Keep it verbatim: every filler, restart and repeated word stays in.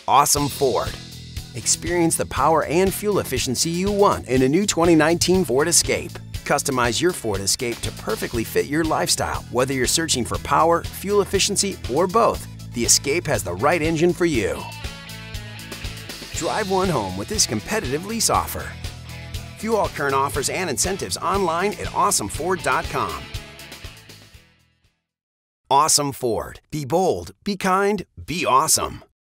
Awesome Ford. Experience the power and fuel efficiency you want in a new twenty nineteen Ford Escape. Customize your Ford Escape to perfectly fit your lifestyle. Whether you're searching for power, fuel efficiency, or both, the Escape has the right engine for you. Drive one home with this competitive lease offer. View all current offers and incentives online at awesome ford dot com. Awesome Ford. Be bold, be kind, be awesome.